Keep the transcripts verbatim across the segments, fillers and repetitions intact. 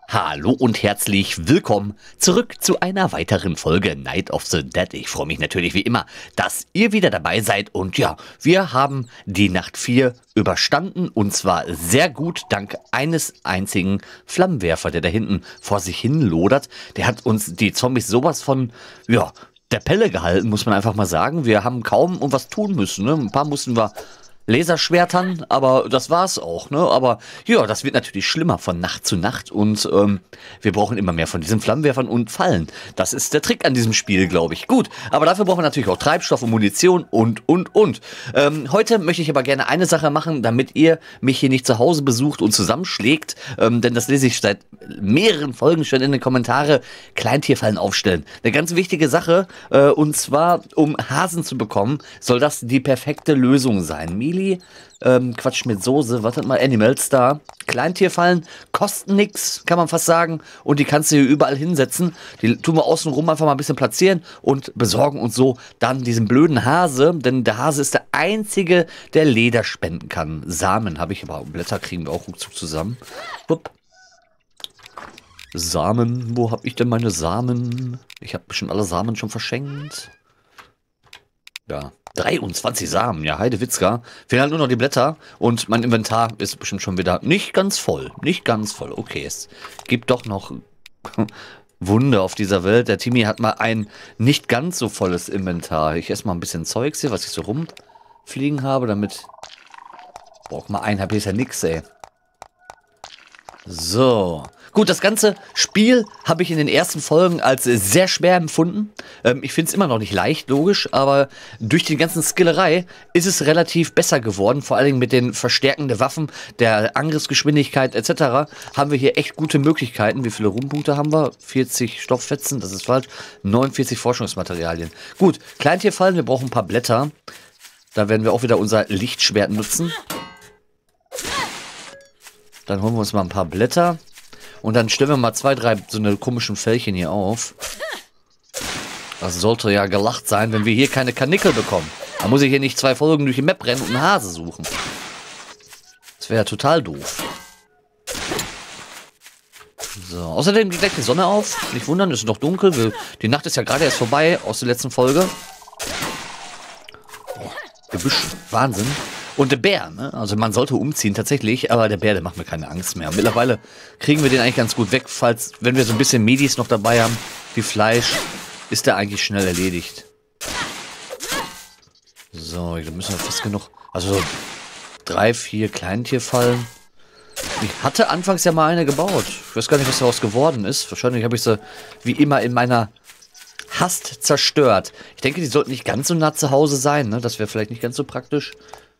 Hallo und herzlich willkommen zurück zu einer weiteren Folge Night of the Dead. Ich freue mich natürlich wie immer, dass ihr wieder dabei seid und ja, wir haben die Nacht vier überstanden und zwar sehr gut dank eines einzigen Flammenwerfer, der da hinten vor sich hin lodert. Der hat uns die Zombies sowas von, ja, der Pelle gehalten, muss man einfach mal sagen. Wir haben kaum um was tun müssen, ne? Ein paar mussten wir Laserschwertern, aber das war's auch, ne? Aber ja, das wird natürlich schlimmer von Nacht zu Nacht und ähm, wir brauchen immer mehr von diesen Flammenwerfern und Fallen. Das ist der Trick an diesem Spiel, glaube ich. Gut, aber dafür brauchen wir natürlich auch Treibstoff und Munition und, und, und. Ähm, heute möchte ich aber gerne eine Sache machen, damit ihr mich hier nicht zu Hause besucht und zusammenschlägt, ähm, denn das lese ich seit mehreren Folgen schon in den Kommentaren. Kleintierfallen aufstellen. Eine ganz wichtige Sache, äh, und zwar, um Hasen zu bekommen, soll das die perfekte Lösung sein. Mili Ähm, Quatsch mit Soße, wartet mal, Animals da. Kleintierfallen kosten nix, kann man fast sagen. Und die kannst du hier überall hinsetzen. Die tun wir außenrum einfach mal ein bisschen platzieren und besorgen uns so dann diesen blöden Hase. Denn der Hase ist der einzige, der Leder spenden kann. Samen habe ich, aber Blätter kriegen wir auch ruckzuck zusammen. Wupp. Samen, wo habe ich denn meine Samen? Ich habe bestimmt alle Samen schon verschenkt. Ja. dreiundzwanzig Samen, ja, Heidewitzka. Fehlen halt nur noch die Blätter und mein Inventar ist bestimmt schon wieder nicht ganz voll. Nicht ganz voll. Okay, es gibt doch noch Wunder auf dieser Welt. Der Timmy hat mal ein nicht ganz so volles Inventar. Ich esse mal ein bisschen Zeugs hier, was ich so rumfliegen habe, damit... Braucht mal ein, hab ich ja nix, ey. So. Gut, das ganze Spiel habe ich in den ersten Folgen als sehr schwer empfunden. Ähm, ich finde es immer noch nicht leicht, logisch, aber durch die ganzen Skillerei ist es relativ besser geworden. Vor allen Dingen mit den Verstärken der Waffen, der Angriffsgeschwindigkeit et cetera haben wir hier echt gute Möglichkeiten. Wie viele Ruhmpunkte haben wir? vierzig Stofffetzen, das ist falsch. neunundvierzig Forschungsmaterialien. Gut, Kleintierfallen, wir brauchen ein paar Blätter. Da werden wir auch wieder unser Lichtschwert nutzen. Dann holen wir uns mal ein paar Blätter. Und dann stellen wir mal zwei, drei so eine komischen Fällchen hier auf. Das sollte ja gelacht sein, wenn wir hier keine Karnickel bekommen. Da muss ich hier nicht zwei Folgen durch die Map rennen und einen Hase suchen. Das wäre ja total doof. So, außerdem geht gleich die Sonne auf. Nicht wundern, es ist noch dunkel. Die Nacht ist ja gerade erst vorbei aus der letzten Folge. Oh, Gebüsch, Wahnsinn. Und der Bär, ne? Also man sollte umziehen tatsächlich, aber der Bär, der macht mir keine Angst mehr. Mittlerweile kriegen wir den eigentlich ganz gut weg, falls, wenn wir so ein bisschen Medis noch dabei haben, wie Fleisch, ist der eigentlich schnell erledigt. So, da müssen wir fast genug, also drei, vier Kleintierfallen. Ich hatte anfangs ja mal eine gebaut. Ich weiß gar nicht, was daraus geworden ist. Wahrscheinlich habe ich sie wie immer in meiner Hast zerstört. Ich denke, die sollten nicht ganz so nah zu Hause sein, ne? Das wäre vielleicht nicht ganz so praktisch.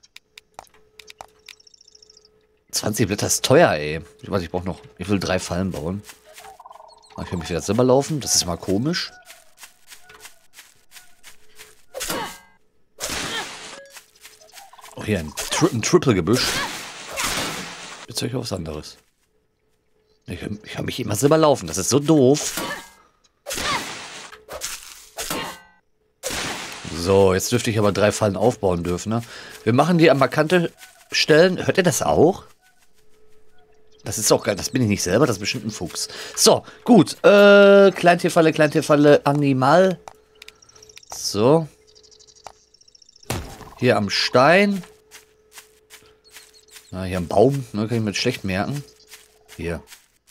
zwanzig Blätter ist teuer, ey. Ich weiß, ich brauche noch... Ich will drei Fallen bauen. Ich kann mich wieder selber laufen. Das ist mal komisch. Oh, hier ein, Tri ein Triple-Gebüsch. Jetzt höre ich auf was anderes. Ich, ich kann mich immer selber laufen. Das ist so doof. So, jetzt dürfte ich aber drei Fallen aufbauen dürfen, ne? Wir machen die an markante Stellen. Hört ihr das auch? Das ist auch geil, das bin ich nicht selber, das ist bestimmt ein Fuchs. So, gut. Äh, Kleintierfalle, Kleintierfalle, Animal. So. Hier am Stein. Na, hier am Baum, ne, kann ich mir schlecht merken. Hier.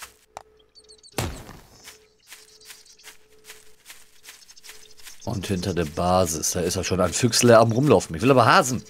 Und hinter der Basis, da ist er schon ein Füchsle am Rumlaufen. Ich will aber Hasen.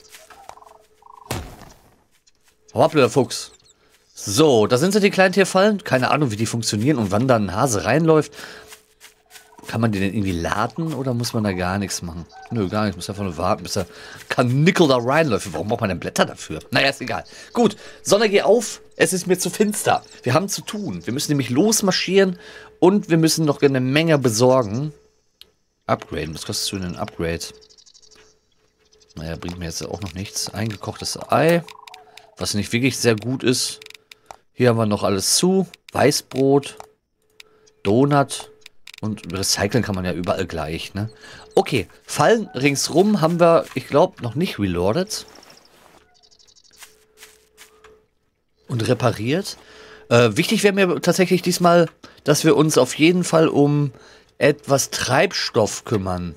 Hau ab, blöder Fuchs. So, da sind sie, die Kleintierfallen. Keine Ahnung, wie die funktionieren und wann da ein Hase reinläuft. Kann man die denn irgendwie laden oder muss man da gar nichts machen? Nö, gar nichts. Muss einfach nur warten, bis der Karnickel da reinläuft. Warum braucht man denn Blätter dafür? Naja, ist egal. Gut, Sonne, geh auf. Es ist mir zu finster. Wir haben zu tun. Wir müssen nämlich losmarschieren und wir müssen noch eine Menge besorgen. Upgraden. Was kostet denn ein Upgrade? Naja, bringt mir jetzt auch noch nichts. Eingekochtes Ei. Was nicht wirklich sehr gut ist. Hier haben wir noch alles zu. Weißbrot. Donut. Und recyceln kann man ja überall gleich, ne? Okay, Fallen ringsrum haben wir, ich glaube, noch nicht reloaded. Und repariert. Äh, wichtig wäre mir tatsächlich diesmal, dass wir uns auf jeden Fall um etwas Treibstoff kümmern.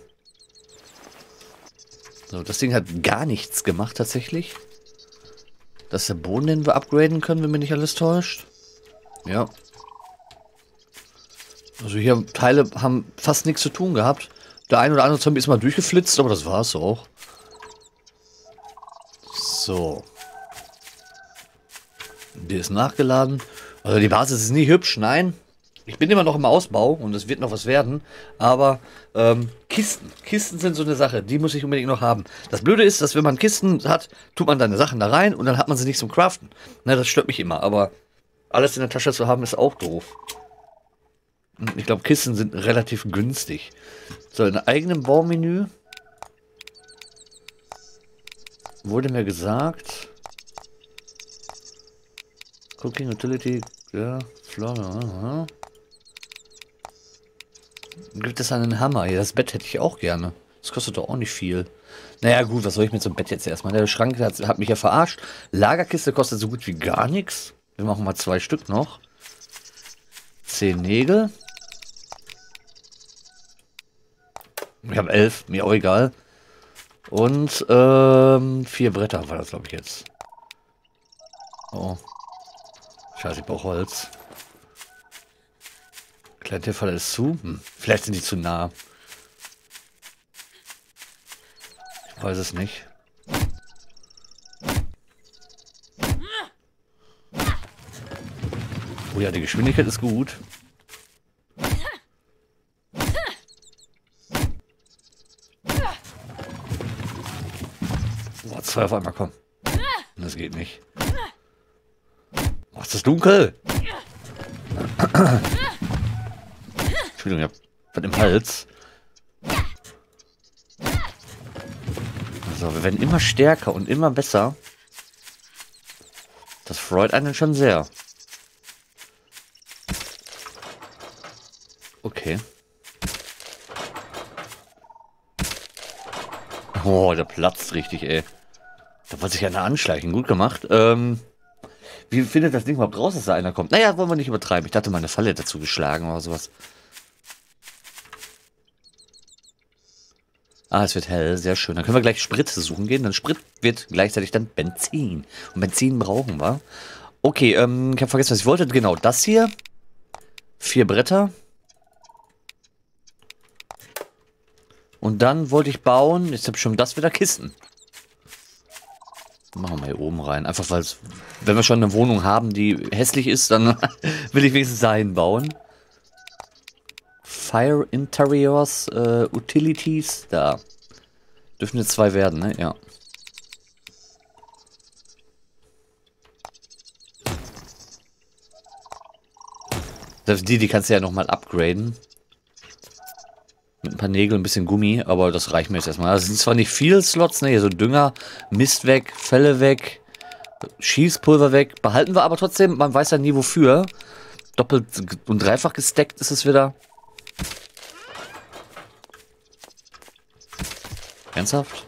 So, das Ding hat gar nichts gemacht tatsächlich. Das ist der Boden, den wir upgraden können, wenn mich nicht alles täuscht. Ja. Also hier Teile haben fast nichts zu tun gehabt. Der ein oder andere Zombie ist mal durchgeflitzt, aber das war's auch. So. Die ist nachgeladen. Also die Basis ist nie hübsch, nein. Ich bin immer noch im Ausbau und es wird noch was werden. Aber ähm, Kisten. Kisten sind so eine Sache, die muss ich unbedingt noch haben. Das Blöde ist, dass wenn man Kisten hat, tut man seine Sachen da rein und dann hat man sie nicht zum Craften. Ne, das stört mich immer, aber alles in der Tasche zu haben ist auch doof. Ich glaube, Kisten sind relativ günstig. So, in einem eigenen Baumenü wurde mir gesagt, Cooking Utility, ja, Flora, gibt es einen Hammer? Ja, das Bett hätte ich auch gerne. Das kostet doch auch nicht viel. Naja, gut, was soll ich mit so einem Bett jetzt erstmal? Der Schrank hat, hat mich ja verarscht. Lagerkiste kostet so gut wie gar nichts. Wir machen mal zwei Stück noch. Zehn Nägel. Ich habe elf, mir auch egal. Und ähm, vier Bretter war das, glaube ich, jetzt. Oh. Scheiße, ich brauche Holz. Kleintierfalle ist zu. Hm. Vielleicht sind die zu nah. Ich weiß es nicht. Oh ja, die Geschwindigkeit ist gut. Boah, zwei auf einmal, komm. Das geht nicht. Oh, ist das dunkel? Entschuldigung, ich hab was im Hals. Also, wir werden immer stärker und immer besser. Das freut einen schon sehr. Okay. Oh, der platzt richtig, ey. Da wollte sich einer anschleichen. Gut gemacht. Ähm, wie findet das Ding überhaupt raus, dass da einer kommt? Naja, wollen wir nicht übertreiben. Ich dachte, meine Falle dazu geschlagen oder sowas. Ah, es wird hell. Sehr schön. Dann können wir gleich Sprit suchen gehen. Dann Sprit wird gleichzeitig dann Benzin. Und Benzin brauchen wir. Okay, ähm, ich habe vergessen, was ich wollte. Genau, das hier. Vier Bretter. Und dann wollte ich bauen, jetzt habe ich schon das wieder Kisten. Machen wir hier oben rein. Einfach weil es, wenn wir schon eine Wohnung haben, die hässlich ist, dann will ich wenigstens dahin bauen. Fire Interiors, äh, Utilities, da. Dürfen jetzt zwei werden, ne? Ja. Selbst die, die kannst du ja nochmal upgraden. Mit ein paar Nägeln, ein bisschen Gummi, aber das reicht mir jetzt erstmal. Also sind zwar nicht viele Slots, ne, hier so Dünger, Mist weg, Felle weg, Schießpulver weg. Behalten wir aber trotzdem, man weiß ja nie wofür. Doppelt und dreifach gestackt ist es wieder. Ernsthaft?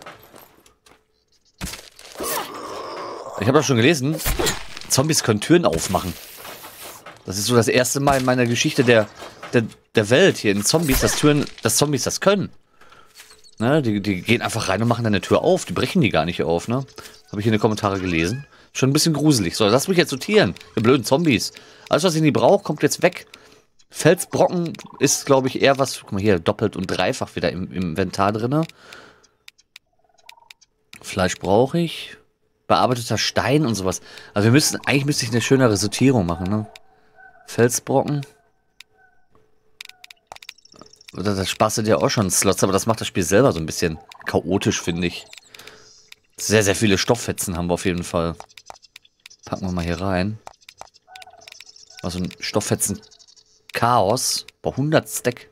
Ich habe das schon gelesen. Zombies können Türen aufmachen. Das ist so das erste Mal in meiner Geschichte der... Der, der Welt hier in Zombies, dass Türen, dass Zombies das können. Ne, die, die gehen einfach rein und machen dann eine Tür auf. Die brechen die gar nicht auf, ne? Habe ich in den Kommentaren gelesen. Schon ein bisschen gruselig. So, lass mich jetzt sortieren. Die blöden Zombies. Alles, was ich nicht brauche, kommt jetzt weg. Felsbrocken ist, glaube ich, eher was. Guck mal hier, doppelt und dreifach wieder im, im Inventar drin. Fleisch brauche ich. Bearbeiteter Stein und sowas. Also wir müssen, eigentlich müsste ich eine schönere Sortierung machen, ne? Felsbrocken. Oder das sparst ja auch schon Slots, aber das macht das Spiel selber so ein bisschen chaotisch, finde ich. Sehr, sehr viele Stofffetzen haben wir auf jeden Fall. Packen wir mal hier rein. Also ein Stofffetzen-Chaos. Bei hundert Stack.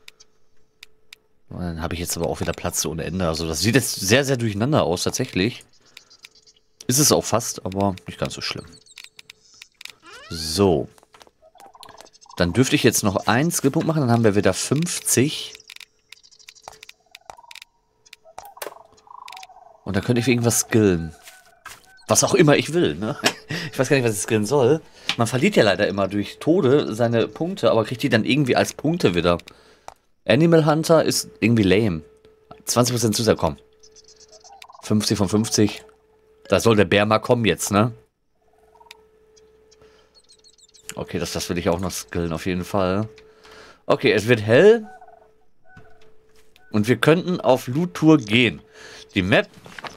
Dann habe ich jetzt aber auch wieder Platz ohne Ende. Also das sieht jetzt sehr, sehr durcheinander aus, tatsächlich. Ist es auch fast, aber nicht ganz so schlimm. So. Dann dürfte ich jetzt noch einen Skillpunkt machen, dann haben wir wieder fünfzig. Und dann könnte ich irgendwas skillen. Was auch immer ich will, ne? Ich weiß gar nicht, was ich skillen soll. Man verliert ja leider immer durch Tode seine Punkte, aber kriegt die dann irgendwie als Punkte wieder. Animal Hunter ist irgendwie lame. zwanzig Prozent Zusatz, komm. fünfzig von fünfzig. Da soll der Bär mal kommen jetzt, ne? Okay, das, das will ich auch noch skillen, auf jeden Fall. Okay, es wird hell. Und wir könnten auf Loot-Tour gehen. Die Map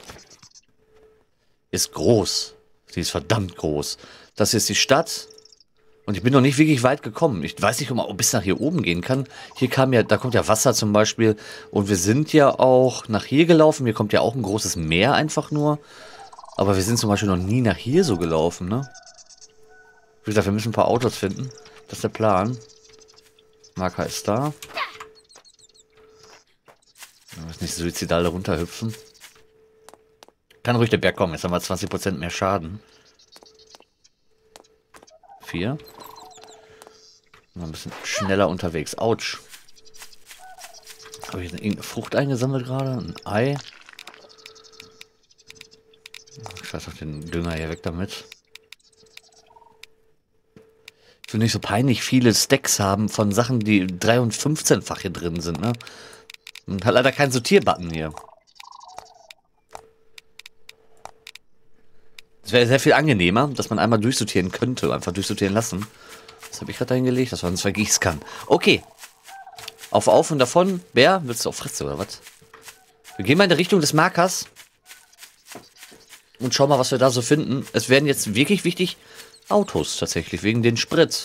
ist groß. Sie ist verdammt groß. Das ist die Stadt. Und ich bin noch nicht wirklich weit gekommen. Ich weiß nicht, ob man bis nach hier oben gehen kann. Hier kam ja, da kommt ja Wasser zum Beispiel. Und wir sind ja auch nach hier gelaufen. Hier kommt ja auch ein großes Meer einfach nur. Aber wir sind zum Beispiel noch nie nach hier so gelaufen, ne? Wie gesagt, wir müssen ein paar Autos finden. Das ist der Plan. Marker ist da. Wir müssen nicht suizidal runterhüpfen. Kann ruhig der Berg kommen. Jetzt haben wir zwanzig Prozent mehr Schaden. Vier. Mal ein bisschen schneller unterwegs. Autsch. Habe ich irgendeine Frucht eingesammelt gerade? Ein Ei. Ich weiß auch den Dünger hier weg damit. Ich will nicht so peinlich viele Stacks haben von Sachen, die drei- und fünfzehnfach hier drin sind, ne? Und hat leider keinen Sortierbutton hier. Es wäre sehr viel angenehmer, dass man einmal durchsortieren könnte. Einfach durchsortieren lassen. Was habe ich gerade da hingelegt? Das waren zwei Gießkannen. Okay. Auf, auf und davon. Bär, willst du auf Fresse oder was? Wir gehen mal in die Richtung des Markers. Und schauen mal, was wir da so finden. Es werden jetzt wirklich wichtig Autos tatsächlich, wegen den Sprit.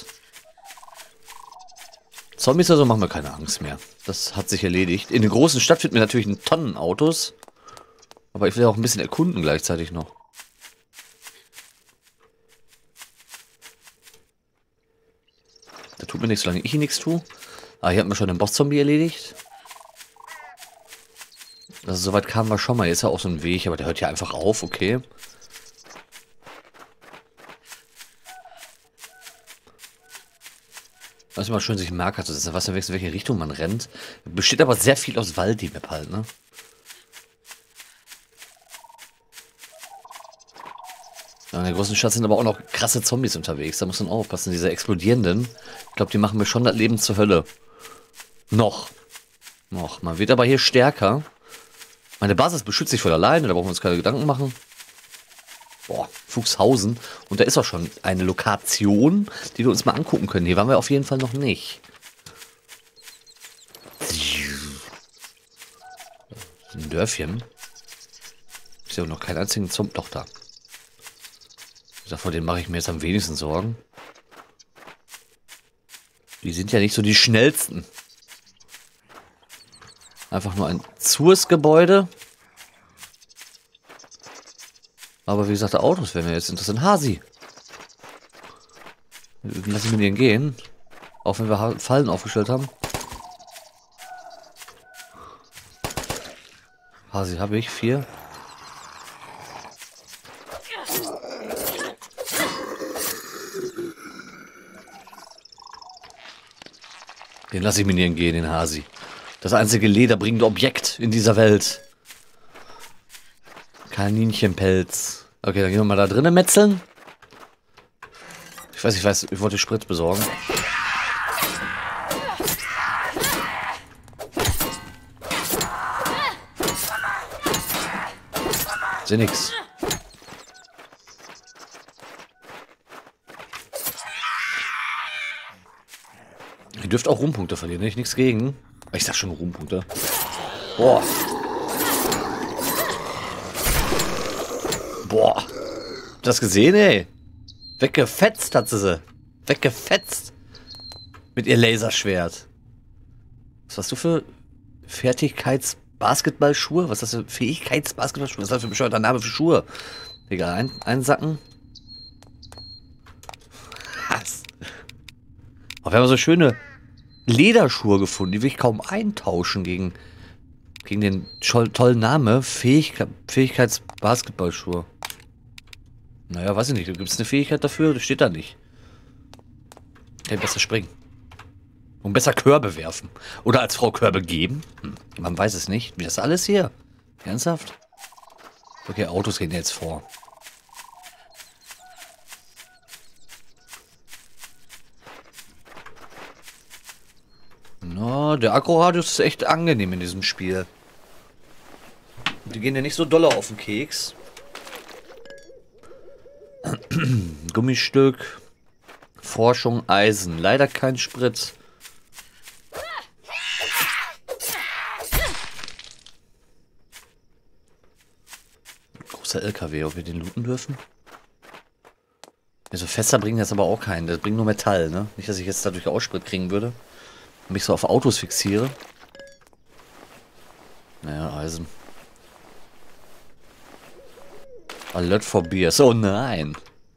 Zombies oder so machen wir keine Angst mehr. Das hat sich erledigt. In der großen Stadt finden wir natürlich Tonnen Autos. Aber ich will auch ein bisschen erkunden gleichzeitig noch. Da tut mir nichts, solange ich hier nichts tue. Ah, hier hatten wir schon den Boss-Zombie erledigt. Also soweit kamen wir schon mal. Jetzt ist ja auch so ein Weg, aber der hört ja einfach auf, okay. Das ist immer schön, sich einen Marker zu setzen. Was in welche Richtung man rennt. Besteht aber sehr viel aus Wald, die Map halt, ne? In der großen Stadt sind aber auch noch krasse Zombies unterwegs. Da muss man aufpassen. Diese explodierenden. Ich glaube, die machen mir schon das Leben zur Hölle. Noch. Noch. Man wird aber hier stärker. Meine Basis beschützt sich voll alleine. Da brauchen wir uns keine Gedanken machen. Boah, Fuchshausen. Und da ist auch schon eine Lokation, die wir uns mal angucken können. Hier waren wir auf jeden Fall noch nicht. Ein Dörfchen. Ich sehe auch noch keinen einzigen Zombie. Doch, da. Vor denen mache ich mir jetzt am wenigsten Sorgen. Die sind ja nicht so die schnellsten. Einfach nur ein Zurs-Gebäude. Aber wie gesagt, Autos wären ja jetzt interessant. Hasi. Lass ich mit denen gehen. Auch wenn wir Fallen aufgestellt haben. Hasi habe ich. Vier. Den lasse ich mir nicht gehen, den Hasi. Das einzige lederbringende Objekt in dieser Welt. Kaninchenpelz. Okay, dann gehen wir mal da drinnen metzeln. Ich weiß, ich weiß, ich wollte Sprit besorgen. Sehe nix. Ihr dürft auch Ruhmpunkte verlieren, ne? Ich nichts gegen. Ich sag schon Ruhmpunkte. Boah. Boah. Das gesehen, ey? Weggefetzt hat sie sie. Weggefetzt. Mit ihr Laserschwert. Was hast du für Fertigkeits-Basketballschuhe? Was ist das für Fähigkeits-Basketballschuhe? Was ist das für ein bescheuerter Name für Schuhe? Egal, ein, einsacken. Hass. Aber wir haben so schöne Lederschuhe gefunden, die will ich kaum eintauschen gegen, gegen den tollen Namen. Fähigkeit, Fähigkeits-Basketballschuhe. Naja, weiß ich nicht. Gibt es eine Fähigkeit dafür? Das steht da nicht. Der besser springen. Und besser Körbe werfen. Oder als Frau Körbe geben. Hm, man weiß es nicht. Wie das alles hier? Ernsthaft? Okay, Autos gehen jetzt vor. Ja, der Akkuradius ist echt angenehm in diesem Spiel. Die gehen ja nicht so dolle auf den Keks. Gummistück. Forschung, Eisen. Leider kein Sprit. Großer L K W, ob wir den looten dürfen? Also Fässer bringen jetzt aber auch keinen. Das bringt nur Metall, ne? Nicht, dass ich jetzt dadurch auch Sprit kriegen würde. Und mich so auf Autos fixiere. Naja, Eisen. Alert for Beers. Oh nein.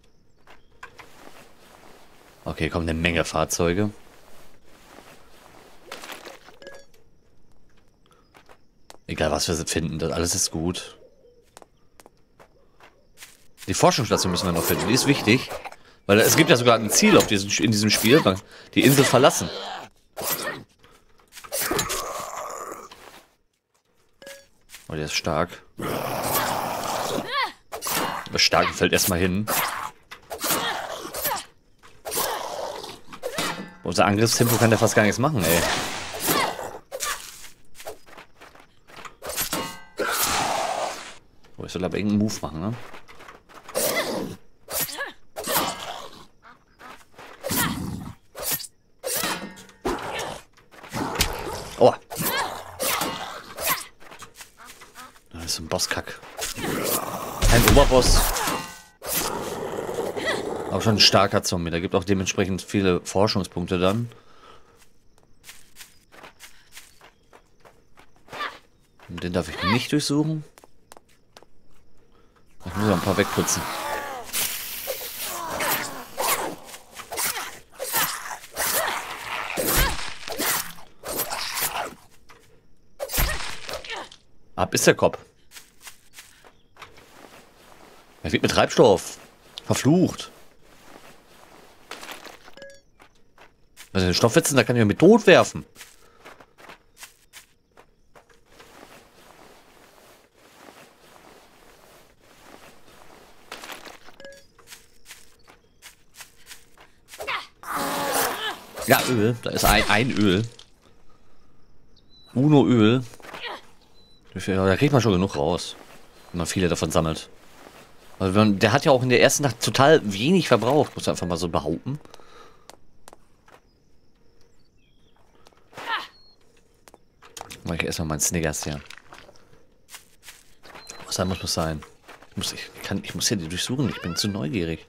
Okay, kommt eine Menge Fahrzeuge. Egal, was wir finden, das alles ist gut. Die Forschungsstation müssen wir noch finden. Die ist wichtig. Weil es gibt ja sogar ein Ziel auf diesem, in diesem Spiel. Die Insel verlassen. Oh, der ist stark. Aber stark fällt erstmal hin. Unser Angriffstempo kann der fast gar nichts machen, ey. Oh, ich soll aber irgendeinen Move machen, ne? Oh. Das ist ein Bosskack. Ein Oberboss. Aber schon ein starker Zombie. Da gibt auch dementsprechend viele Forschungspunkte dann. Den darf ich nicht durchsuchen. Ich muss ein paar wegputzen. Ab ist der Kopf. Er wird mit Treibstoff. Verflucht. Also den Stoffwetzen, da kann ich ja mit Tod werfen. Ja, Öl. Da ist ein, ein Öl. Uno Öl. Da kriegt man schon genug raus. Wenn man viele davon sammelt. Also wenn, der hat ja auch in der ersten Nacht total wenig verbraucht. Muss ich einfach mal so behaupten. Mach ich erstmal meinen Snickers hier. Was sein muss, muss sein. Ich muss, ich kann, ich muss hier die durchsuchen. Ich bin zu neugierig.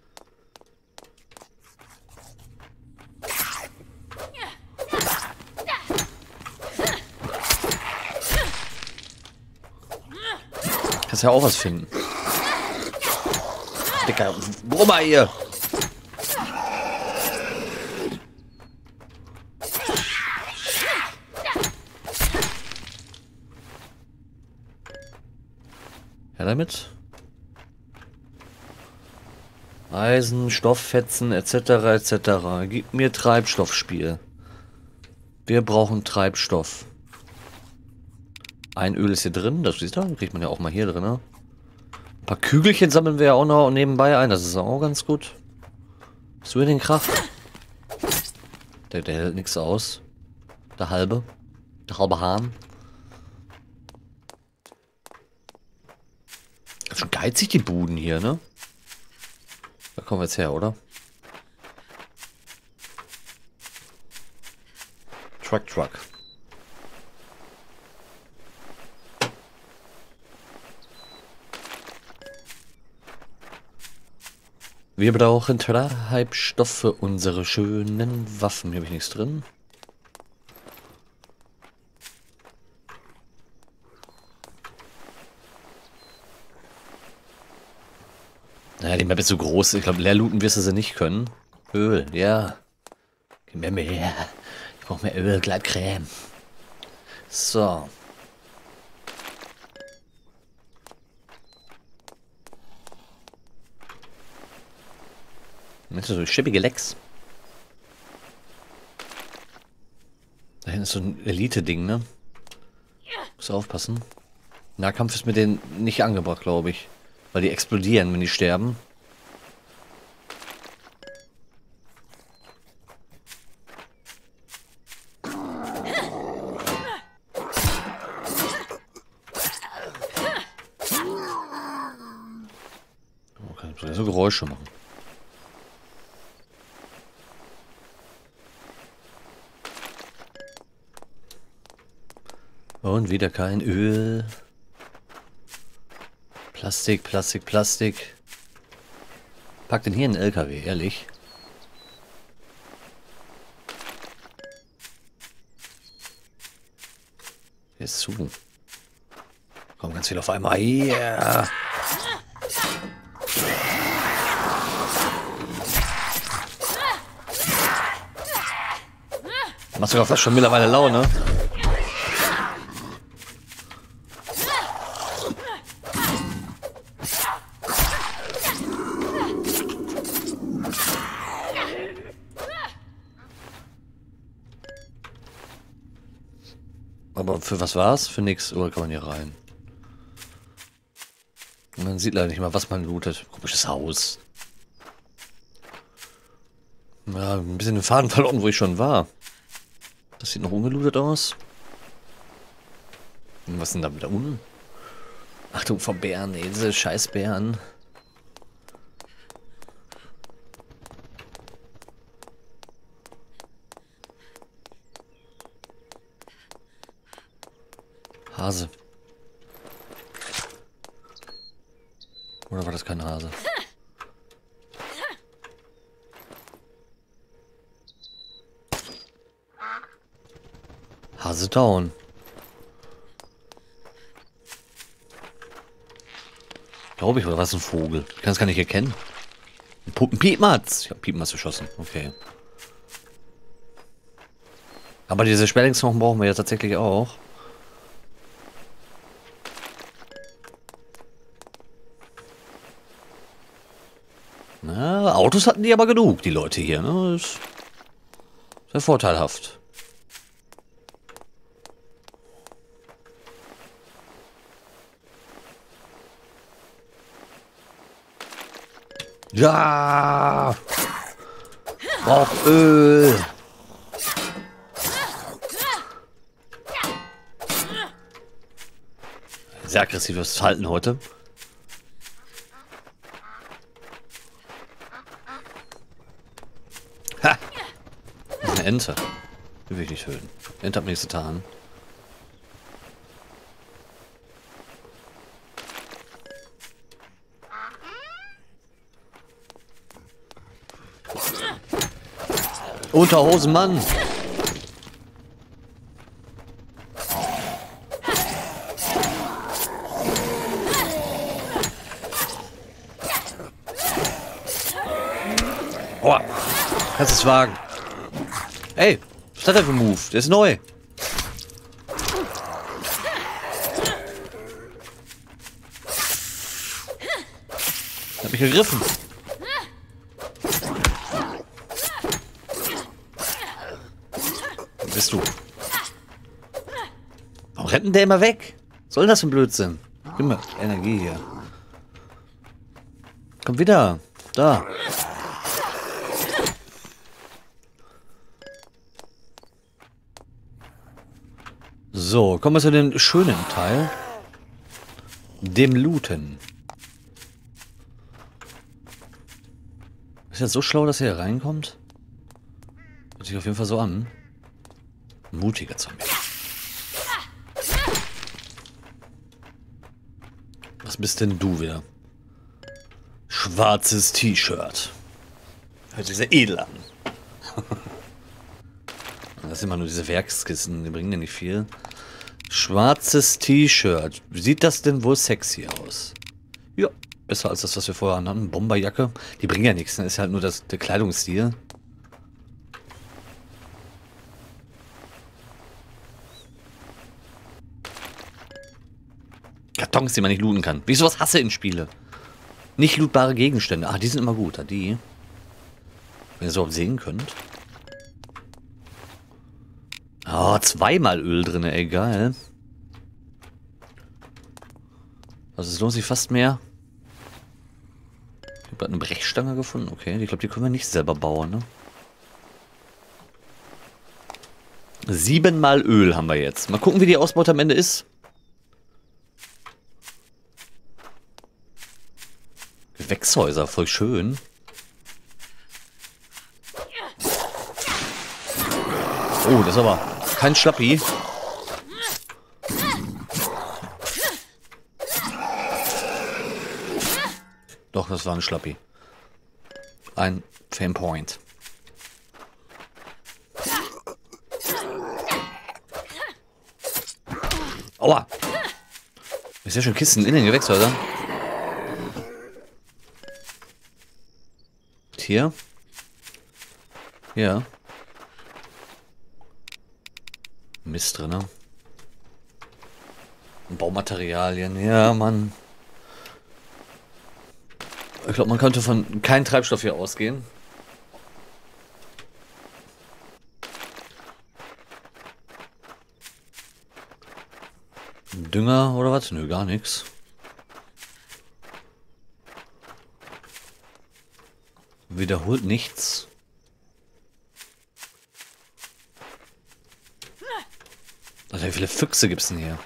Kannst ja auch was finden. Dicker Brummer hier. Ja, damit. Eisen, Stofffetzen, et cetera et cetera. Gib mir Treibstoffspiel. Wir brauchen Treibstoff. Ein Öl ist hier drin, das siehst du, kriegt man ja auch mal hier drin. Ne? Ein paar Kügelchen sammeln wir ja auch noch nebenbei ein, das ist auch ganz gut. Hast du hier den Kraft? Der, der hält nichts aus. Der halbe. Der halbe Hahn. Das ist schon geizig, die Buden hier, ne? Da kommen wir jetzt her, oder? Truck, Truck. Wir brauchen Treibstoff für unsere schönen Waffen. Hier habe ich nichts drin. Naja, die Map ist so groß. Ich glaube, leer looten wirst du sie nicht können. Öl, ja. Gib mir mehr. Ich brauche mehr Öl, Gleitcreme. So. Das ist so schippige Lecks. Da hinten ist so ein Elite-Ding, ne? Muss aufpassen. Nahkampf ist mit denen nicht angebracht, glaube ich. Weil die explodieren, wenn die sterben. Geräusche machen. Und wieder kein Öl. Plastik, Plastik, Plastik. Pack den hier in den L K W, ehrlich. Hier ist zu. Kommt ganz viel auf einmal. Yeah. Macht sogar fast schon mittlerweile Laune. Aber für was war's? Für nix. Oder kann man hier rein? Man sieht leider nicht mal, was man lootet. Komisches Haus. Ja, ein bisschen den Faden verloren, wo ich schon war. Das sieht noch ungelootet aus. Und was sind da da unten? Achtung vor Bären, ey, diese scheiß Bären. Hase. Oder war das kein Hase? Hase down. Glaube ich, oder was ist ein Vogel? Ich kann es gar nicht erkennen. Ein Pu- ein Piepmatz. Ich habe Piepmatz geschossen. Okay. Aber diese Schmetterlingsknochen brauchen wir ja tatsächlich auch. Na, Autos hatten die aber genug, die Leute hier. Ne? Ist sehr vorteilhaft. Ja! Braucht Öl! Sehr aggressives Verhalten heute. Ha! Das ist eine Ente. Die will ich nicht töten. Die Ente hat mir nichts getan. Unterhosenmann! Oh, kannst es wagen. Ey, was ist das denn für ein Move? Der ist neu. Hat mich gegriffen. Wo bist du? Warum rennt denn der immer weg? Was soll das für ein Blödsinn? Immer Energie hier. Komm wieder. Da. So, kommen wir zu dem schönen Teil. Dem Looten. Ist jetzt so schlau, dass er hier reinkommt? Hört sich auf jeden Fall so an. Mutiger Zombie. Was bist denn du wieder? Schwarzes T-Shirt. Hört sich sehr edel an. Das sind immer nur diese Werkskissen, die bringen ja nicht viel. Schwarzes T-Shirt. Sieht das denn wohl sexy aus? Ja, besser als das, was wir vorher hatten. Bomberjacke. Die bringen ja nichts, ne? Ist halt nur das, der Kleidungsstil. Kartons, die man nicht looten kann. Wie ich sowas hasse in Spiele. Nicht lootbare Gegenstände. Ah, die sind immer gut. Ah, die. Wenn ihr es überhaupt sehen könnt. Oh, zweimal Öl drin, ey, geil. Also es lohnt sich fast mehr. Ich habe gerade eine Brechstange gefunden. Okay, ich glaube, die können wir nicht selber bauen, ne? Siebenmal Öl haben wir jetzt. Mal gucken, wie die Ausbeute am Ende ist. Gewächshäuser, voll schön. Oh, das ist aber kein Schlappi. Doch, das war ein Schlappi. Ein Fame Point. Aua! Ist ja schon Kisten in den Gewächshäusern. Hier. Ja. Mist drin, ne? Baumaterialien. Ja, Mann. Ich glaube, man könnte von keinem Treibstoff hier ausgehen. Dünger oder was? Nö, gar nichts. Wiederholt nichts. Also wie viele Füchse gibt's denn hier?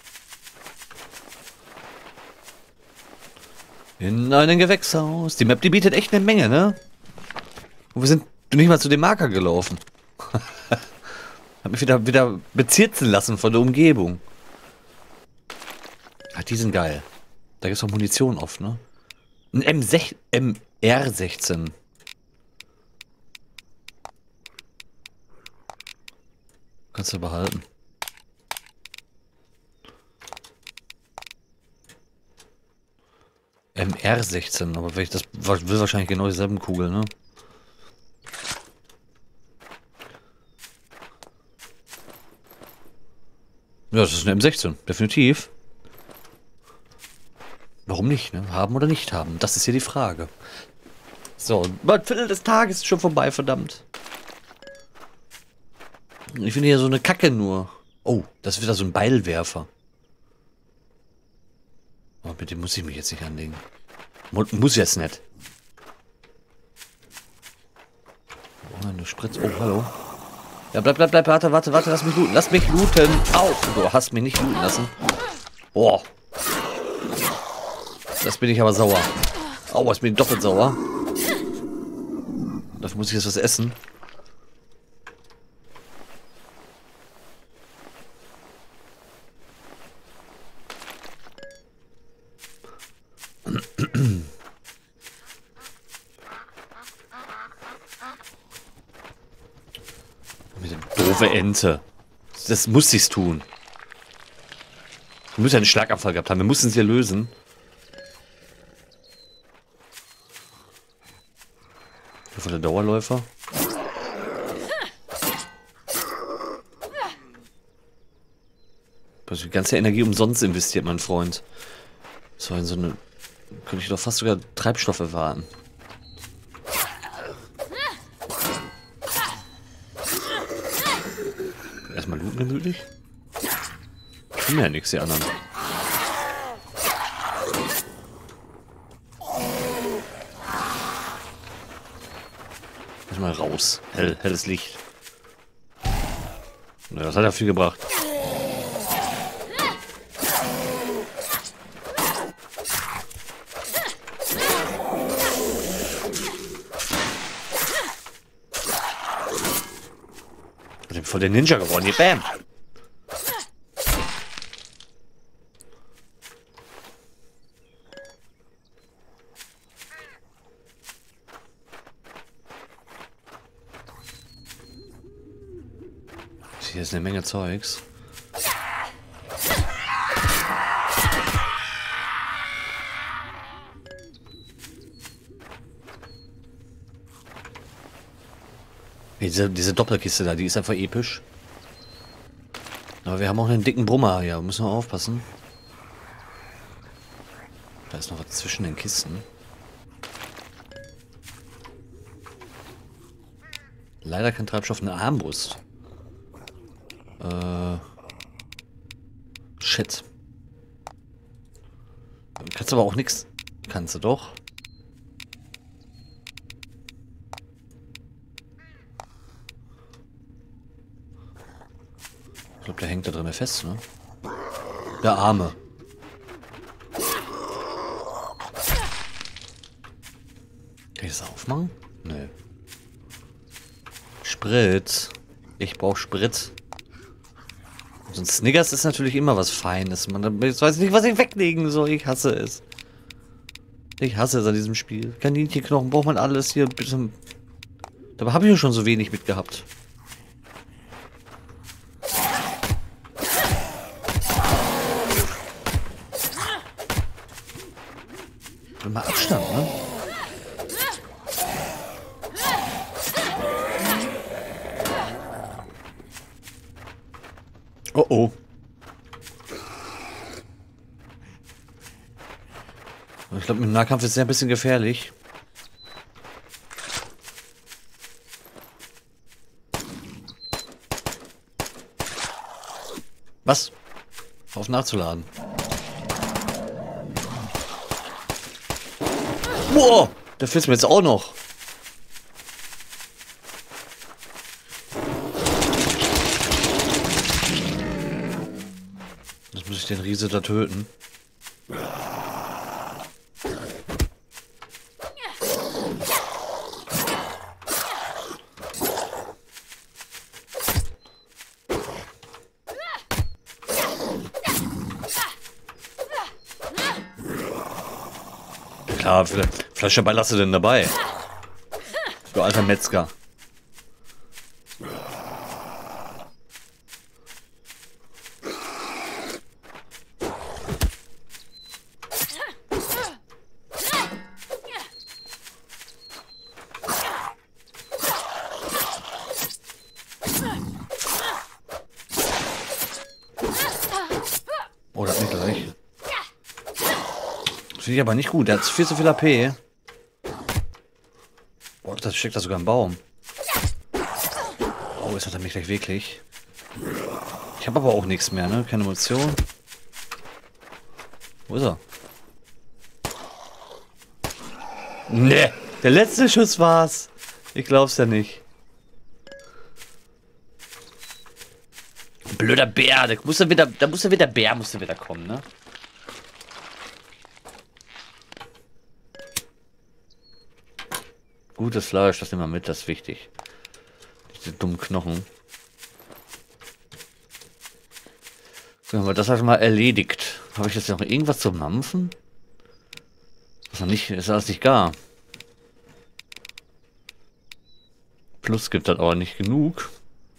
In einem Gewächshaus. Die Map, die bietet echt eine Menge, ne? Und wir sind nicht mal zu dem Marker gelaufen. Hat mich wieder, wieder bezirzen lassen von der Umgebung. Ah, die sind geil. Da gibt's auch Munition oft, ne? Ein M sechzehn, M R sechzehn. Kannst du behalten. M R sechzehn, aber vielleicht das will wahrscheinlich genau dieselben Kugeln, ne? Ja, das ist eine M sechzehn, definitiv. Warum nicht, ne? Haben oder nicht haben? Das ist hier die Frage. So, ein Viertel des Tages ist schon vorbei, verdammt. Ich finde hier so eine Kacke nur. Oh, das ist wieder so ein Beilwerfer. Aber mit dem muss ich mich jetzt nicht anlegen. Mu muss jetzt nicht. Oh, eine Spritze. Oh, hallo. Ja, bleib, bleib, bleib, warte, warte, warte, lass mich looten. Lass mich looten. Au! Du hast mich nicht looten lassen. Boah. Das bin ich aber sauer. Au, was bin ich doppelt sauer. Dafür muss ich jetzt was essen. Mit der doofe Ente. Das muss ich's tun. Wir müssen ja einen Schlaganfall gehabt haben. Wir mussten es hier lösen. Hier von der Dauerläufer. Du hast die ganze Energie umsonst investiert, mein Freund. So in so eine... Könnte ich doch fast sogar Treibstoffe erwarten. Erstmal looten gemütlich. Ich will ja nichts, die anderen. Mal raus. Hell, helles Licht. Na, das hat ja viel gebracht. Ich bin voll der Ninja geworden hier. Bam! Hier ist eine Menge Zeugs. Diese, diese Doppelkiste da, die ist einfach episch. Aber wir haben auch einen dicken Brummer hier, müssen wir aufpassen. Da ist noch was zwischen den Kisten. Leider kein Treibstoff, eine Armbrust. Äh. Shit. Kannst aber auch nichts. Kannst du doch. Ich glaube, der hängt da drin fest, ne? Der Arme. aufmachen? Nö. Sprit. Ich brauche Sprit. So ein Snickers ist natürlich immer was Feines. Man ich weiß nicht, was ich weglegen soll. Ich hasse es. Ich hasse es an diesem Spiel. Kaninchenknochen braucht man alles hier. Bitte. Dabei habe ich ja schon so wenig mitgehabt. Mal Abstand, ne? Oh oh. Ich glaube, mit dem Nahkampf ist es ja ein bisschen gefährlich. Was? Auf nachzuladen. Boah, der fällt mir jetzt auch noch. Jetzt muss ich den Riese da töten. Klar, Fleischerball hast du denn dabei? Du alter Metzger. Oh, das nicht gleich. Finde ich aber nicht gut, der hat viel zu viel A P. Boah, das steckt da sogar im Baum. Oh, jetzt hat er mich gleich wirklich. Ich habe aber auch nichts mehr, ne? Keine Munition. Wo ist er? Ne, der letzte Schuss war's. Ich glaub's ja nicht. Blöder Bär, da muss er wieder, da muss er wieder Bär, muss er wieder kommen, ne? Gutes Fleisch, das nehmen wir mit, das ist wichtig. Diese dummen Knochen. So, haben wir das halt mal erledigt. Habe ich jetzt noch irgendwas zum Mampfen? Das ist noch nicht, ist alles nicht gar. Plus gibt das aber nicht genug.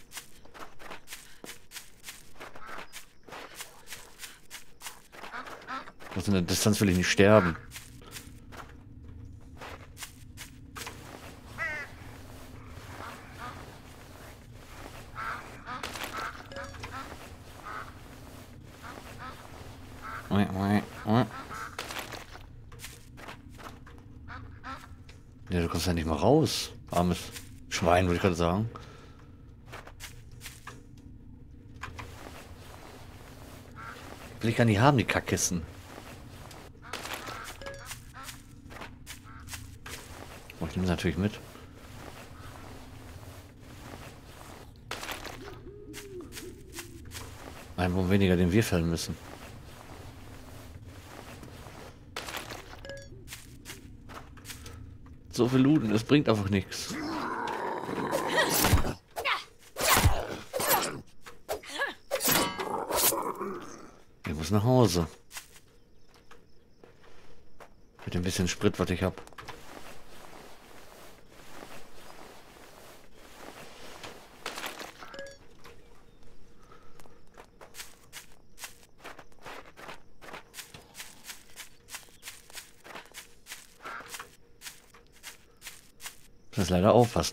Also in der Distanz will ich nicht sterben. Ja, du kommst ja nicht mal raus. Armes Schwein, würde ich gerade sagen. Will ich gar nicht haben, die Kackkisten. Oh, ich nehme sie natürlich mit. Ein Wurm weniger, den wir fällen müssen. So viel looten, das bringt einfach nichts. Ich muss nach Hause. Mit dem bisschen Sprit, was ich habe. Ich muss leider aufpassen.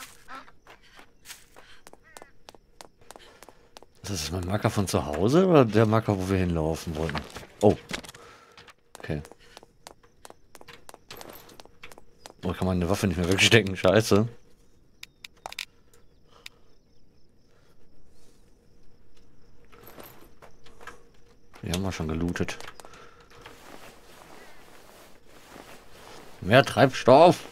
Ist das mein Marker von zu Hause oder der Marker, wo wir hinlaufen wollten? Oh. Okay. Oh, ich kann meine Waffe nicht mehr wegstecken. Scheiße. Die haben wir schon gelootet. Mehr Treibstoff.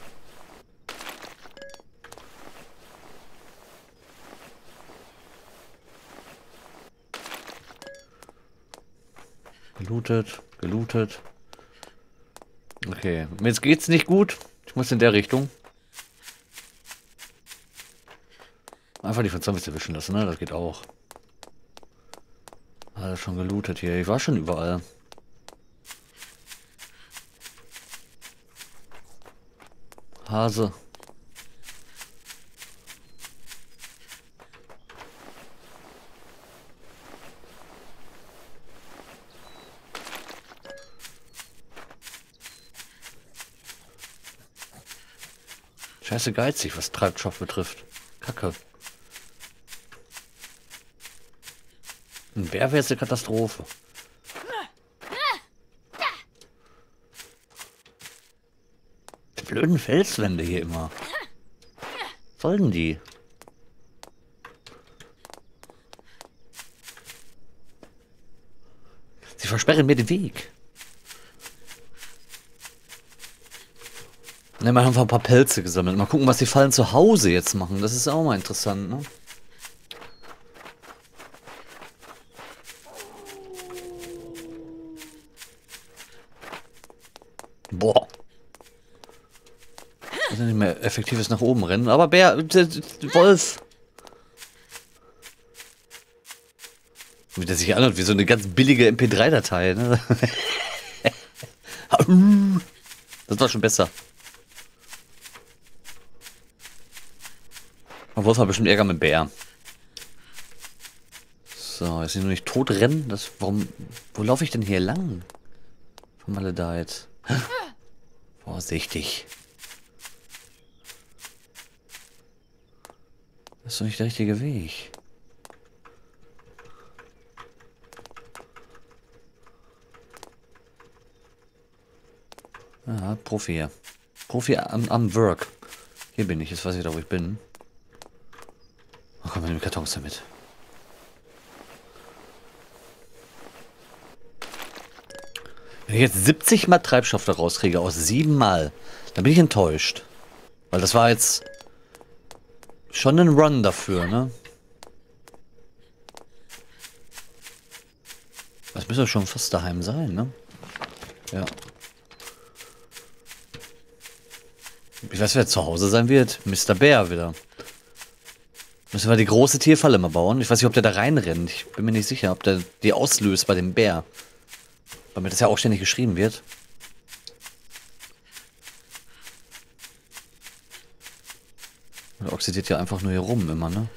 Gelootet, gelootet. Okay, jetzt geht's nicht gut. Ich muss in der Richtung. Einfach die von Zombies erwischen lassen, ne? Das geht auch. Alles schon gelootet hier. Ich war schon überall. Hase. Scheiße geizig, was Treibstoff betrifft. Kacke. Ein Bär wäre jetzt eine Katastrophe. Die blöden Felswände hier immer. Was soll denn die? Sie versperren mir den Weg. Ne, wir haben einfach ein paar Pelze gesammelt. Mal gucken, was die Fallen zu Hause jetzt machen. Das ist auch mal interessant, ne? Boah. Das ist nicht mehr effektives nach oben rennen. Aber Bär, Wolf. Wie der sich anhört, wie so eine ganz billige M P drei Datei, ne? Das war schon besser. Aber Wolf hat bestimmt Ärger mit Bär. So, jetzt sind nur nicht tot rennen. Das, warum, wo laufe ich denn hier lang? Von alle da jetzt. Vorsichtig. Das ist doch nicht der richtige Weg. Ja, Profi hier. Profi am, am Work. Hier bin ich, jetzt weiß ich doch, wo ich bin. Oh, komm, mit dem Kartons damit. Wenn ich jetzt siebzig Mal Treibstoff da rauskriege, aus sieben Mal, dann bin ich enttäuscht. Weil das war jetzt schon ein Run dafür, ne? Das müsste schon fast daheim sein, ne? Ja. Ich weiß, wer zu Hause sein wird. Mister Bär wieder. Müssen wir die große Tierfalle mal bauen. Ich weiß nicht, ob der da reinrennt. Ich bin mir nicht sicher, ob der die auslöst bei dem Bär. Weil mir das ja auch ständig geschrieben wird. Der oxidiert ja einfach nur hier rum immer, ne?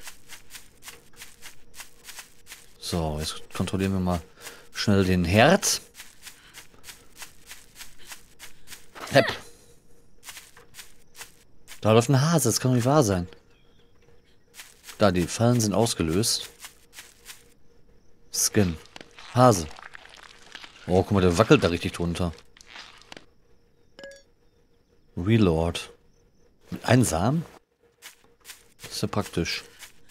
So, jetzt kontrollieren wir mal schnell den Herd. Hepp. Da läuft ein Hase, das kann doch nicht wahr sein. Da, die Fallen sind ausgelöst. Skin. Hase. Oh, guck mal, der wackelt da richtig drunter. Reload. Mit einem Samen? Das ist ja praktisch.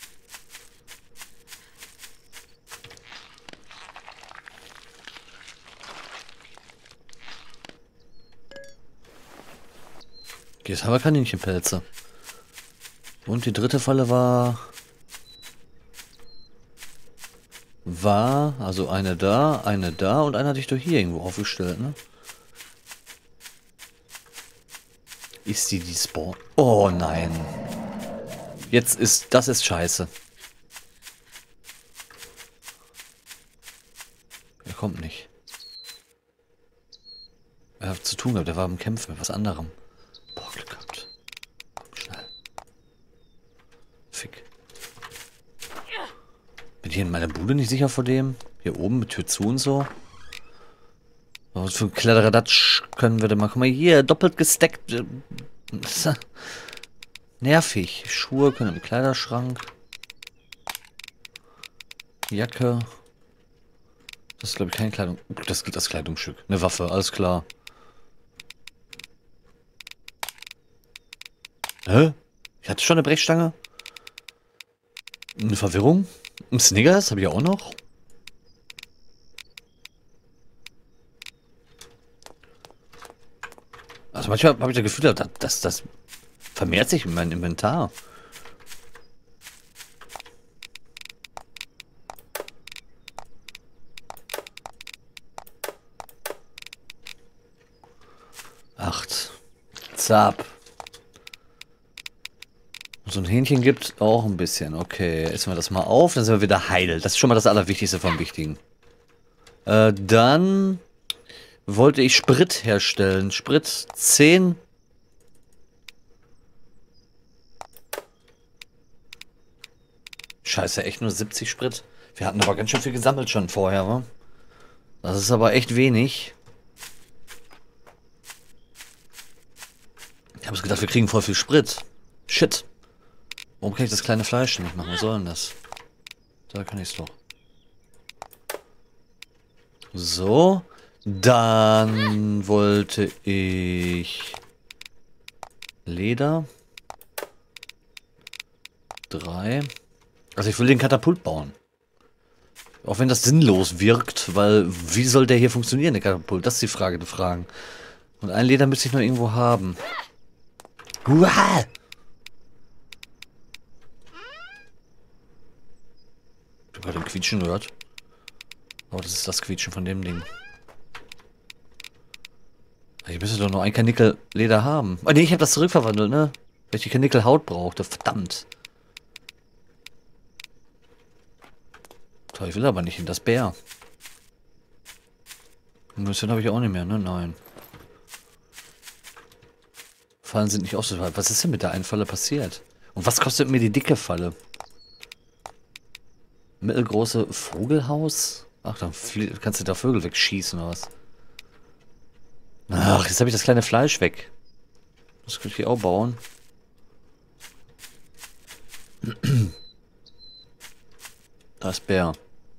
Okay, jetzt haben wir Kaninchenpelze. Und die dritte Falle war... War, also eine da, eine da und eine hatte ich doch hier irgendwo aufgestellt, ne? Ist die die Spawn? Oh nein. Jetzt ist, das ist scheiße. Er kommt nicht. Er hat zu tun gehabt, er war am Kämpfen mit was anderem. Boah, Glück gehabt. Schnell. Fick. Bin hier in meiner Bude nicht sicher vor dem? Hier oben mit Tür zu und so. Was für ein Kledderadatsch können wir denn mal? Guck mal hier, doppelt gesteckt. Nervig. Schuhe können im Kleiderschrank. Jacke. Das ist, glaube ich, keine Kleidung. Das gilt als Kleidungsstück. Eine Waffe, alles klar. Hä? Ich hatte schon eine Brechstange? Eine Verwirrung? Ein Snickers habe ich auch noch. Also manchmal habe ich das Gefühl, dass das, das vermehrt sich in meinem Inventar. Acht. Zap. So ein Hähnchen gibt auch ein bisschen. Okay, essen wir das mal auf, dann sind wir wieder heil. Das ist schon mal das Allerwichtigste vom Wichtigen. Äh, dann wollte ich Sprit herstellen. Sprit zehn. Scheiße, echt nur siebzig Sprit. Wir hatten aber ganz schön viel gesammelt schon vorher, wa? Das ist aber echt wenig. Ich habe gedacht, wir kriegen voll viel Sprit. Shit. Warum kann ich das kleine Fleisch nicht machen? Was soll denn das? Da kann ich es doch. So. Dann wollte ich Leder. Drei. Also ich will den Katapult bauen. Auch wenn das sinnlos wirkt, weil wie soll der hier funktionieren, der Katapult? Das ist die Frage der Fragen. Und ein Leder müsste ich noch irgendwo haben. Uah! Ich habe gerade ein Quietschen gehört. Aber das ist das Quietschen von dem Ding. Ich müsste doch nur ein Karnickel Leder haben. Oh ne, ich habe das zurückverwandelt, ne? Weil ich die Karnickel Haut brauchte. Verdammt. Toll, ich will aber nicht in das Bär. Munition habe ich auch nicht mehr, ne? Nein. Fallen sind nicht ausgefallen. Was ist denn mit der einen Falle passiert? Und was kostet mir die dicke Falle? Mittelgroße Vogelhaus? Ach, dann kannst du da Vögel wegschießen oder was? Ach, jetzt habe ich das kleine Fleisch weg. Das könnte ich hier auch bauen. Da ist Bär.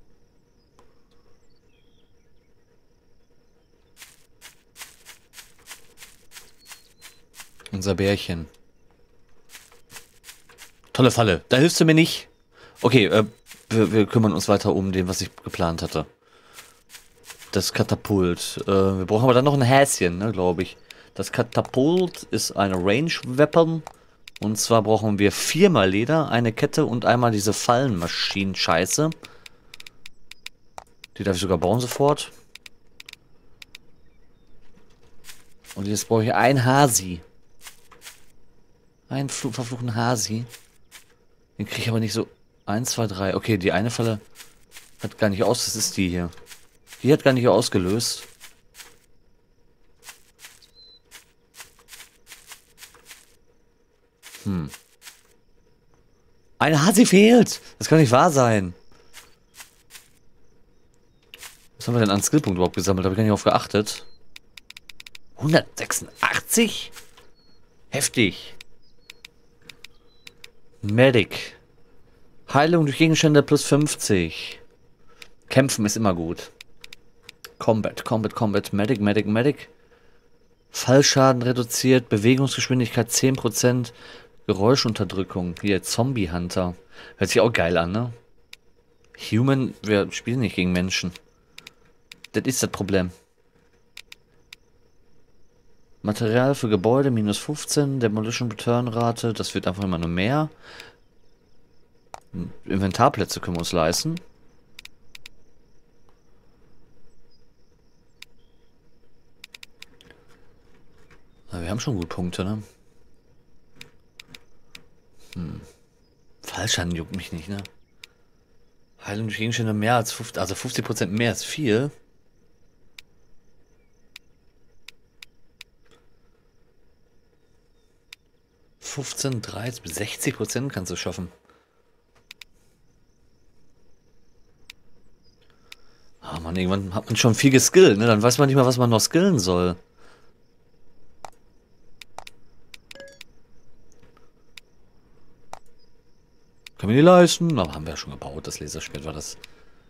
Unser Bärchen. Tolle Falle. Da hilfst du mir nicht. Okay, äh, wir, wir kümmern uns weiter um den, was ich geplant hatte. Das Katapult. Äh, wir brauchen aber dann noch ein Häschen, ne, glaube ich. Das Katapult ist eine Range-Weapon. Und zwar brauchen wir viermal Leder, eine Kette und einmal diese Fallenmaschinen-Scheiße. Die darf ich sogar bauen sofort. Und jetzt brauche ich ein Hasi. Ein verfluchten Hasi. Den kriege ich aber nicht so... Eins, zwei, drei. Okay, die eine Falle hat gar nicht aus. Das ist die hier. Die hat gar nicht ausgelöst. Hm. Ein Hasi fehlt! Das kann nicht wahr sein. Was haben wir denn an Skillpunkt überhaupt gesammelt? Habe ich gar nicht drauf geachtet. hundertsechsundachtzig? Heftig. Medic. Heilung durch Gegenstände plus fünfzig. Kämpfen ist immer gut. Combat, Combat, Combat, Medic, Medic, Medic. Fallschaden reduziert, Bewegungsgeschwindigkeit zehn Prozent, Geräuschunterdrückung. Hier, Zombie Hunter. Hört sich auch geil an, ne? Human, wir spielen nicht gegen Menschen. Das ist das Problem. Material für Gebäude minus fünfzehn, Demolition Return Rate, das wird einfach immer nur mehr. Inventarplätze können wir uns leisten. Na, wir haben schon gut Punkte, ne? Hm. Fallschaden juckt mich nicht, ne? Heilung durch Gegenstände mehr als fünfzig, also fünfzig Prozent mehr als viel. fünfzehn, dreizehn, bis sechzig Prozent kannst du schaffen. Ah, Mann, irgendwann hat man schon viel geskillt, ne? Dann weiß man nicht mehr, was man noch skillen soll. Können wir die leisten? Aber haben wir ja schon gebaut, das Laserschwert war das.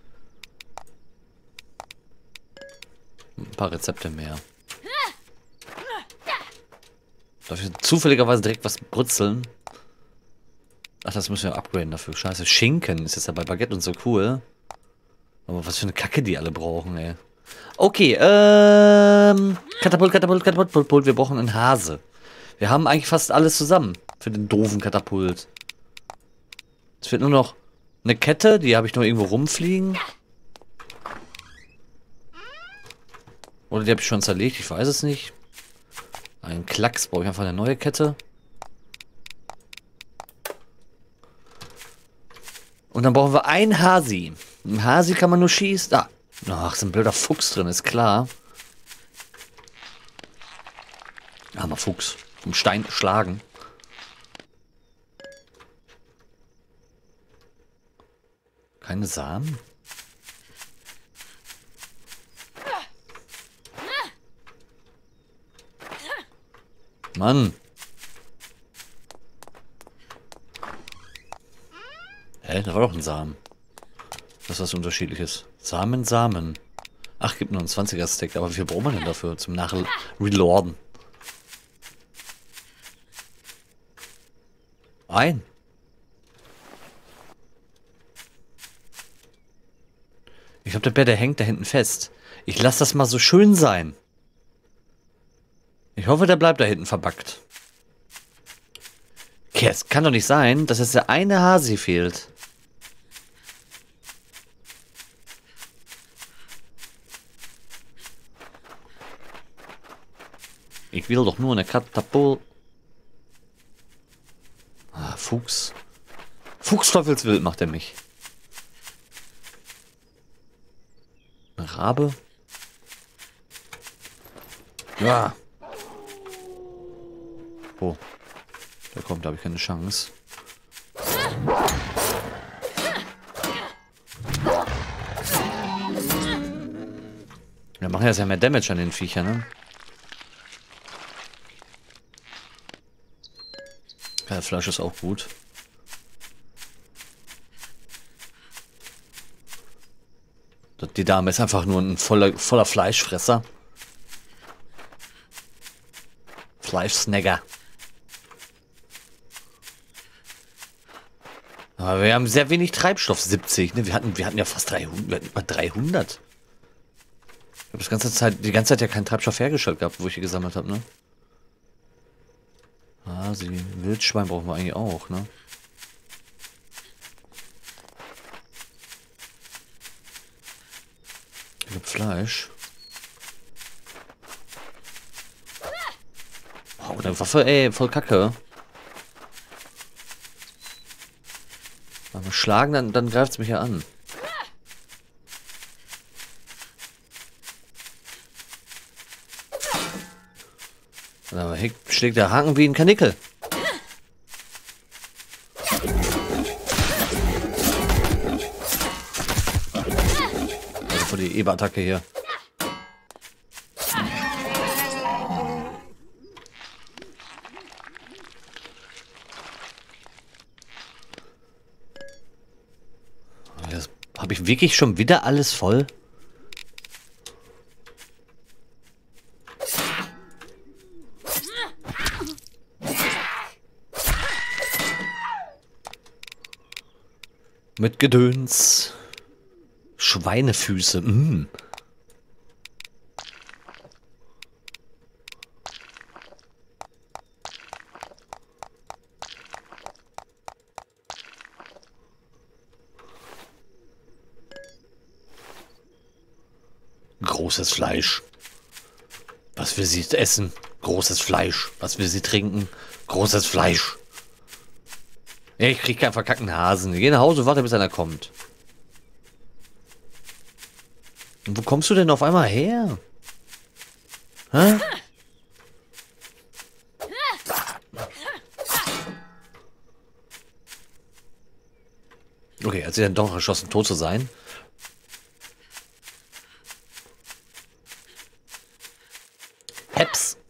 Ein paar Rezepte mehr. Darf ich zufälligerweise direkt was brutzeln? Ach, das müssen wir upgraden dafür. Scheiße, Schinken ist jetzt ja bei Baguette und so cool. Aber was für eine Kacke die alle brauchen, ey. Okay, ähm... Katapult, Katapult, Katapult, Katapult. Wir brauchen einen Hase. Wir haben eigentlich fast alles zusammen für den doofen Katapult. Es fehlt nur noch eine Kette, die habe ich noch irgendwo rumfliegen. Oder die habe ich schon zerlegt, ich weiß es nicht. Ein Klacks, brauche ich einfach eine neue Kette. Und dann brauchen wir ein Hasi. Ein Hasi kann man nur schießen. Ah. Ach, ist ein blöder Fuchs drin, ist klar. Armer Fuchs. Vom Stein schlagen. Keine Samen? Mann. Hä, da war doch ein Samen. Das ist was Unterschiedliches. Samen, Samen. Ach, gibt nur einen zwanziger-Stack. Aber wie viel braucht man denn dafür? Zum Nach-Reloaden. Ein. Ich glaube, der Bär, der hängt da hinten fest. Ich lasse das mal so schön sein. Ich hoffe, der bleibt da hinten verbackt. Okay, es kann doch nicht sein, dass jetzt der eine Hasi fehlt. Ich will doch nur eine Katapult. Ah, Fuchs. Fuchsteufelswild macht er mich. Eine Rabe. Ja. Oh. Der kommt, da habe ich keine Chance. Wir machen jetzt ja mehr Damage an den Viechern, ne? Ja, Fleisch ist auch gut. Die Dame ist einfach nur ein voller, voller Fleischfresser. Fleischsnagger. Aber wir haben sehr wenig Treibstoff, siebzig. Ne? Wir hatten, wir hatten ja fast dreihundert. Wir hatten über dreihundert. Ich habe das ganze Zeit, die ganze Zeit ja keinen Treibstoff hergestellt gehabt, wo ich hier gesammelt habe, ne? Ah, sie Wildschwein brauchen wir eigentlich auch, ne? Ich hab Fleisch. Oh, eine Waffe, ey, voll Kacke. Wenn wir schlagen, dann, dann greift es mich ja an. Aber schlägt der Haken wie ein Kanickel. Also für die Eber-Attacke hier. Das habe ich wirklich schon wieder alles voll? Mit Gedöns. Schweinefüße. Mm. Großes Fleisch. Was will sie essen? Großes Fleisch. Was will sie trinken? Großes Fleisch. Ja, ich krieg keinen verkackten Hasen. Ich geh nach Hause, warte, bis einer kommt. Und wo kommst du denn auf einmal her? Hä? Okay, hat sie dann doch entschlossen, tot zu sein. Heps.